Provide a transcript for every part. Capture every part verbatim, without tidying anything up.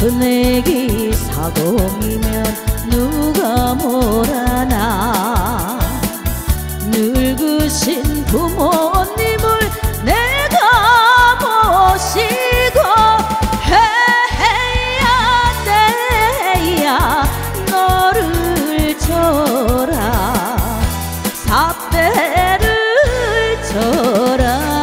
큰애기 사공이면 누가 뭐라나. 늙으신 부모님을 내가 모시고 해야 돼야 너를 줘라. 삿대를 줘라.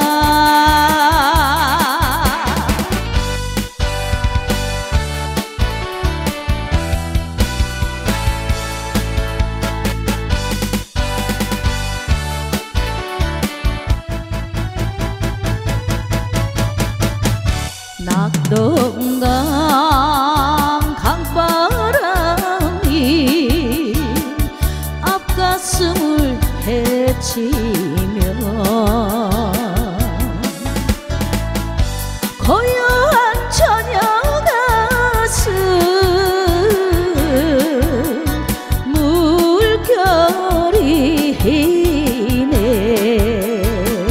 낙동강 강바람이 앞가슴을 헤치며 고요한 저녁 가슴 물결이 희네.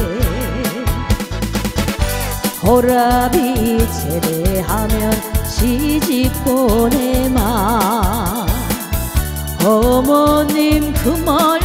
호랍이 제대하면 시집 보내마. 어머님 그만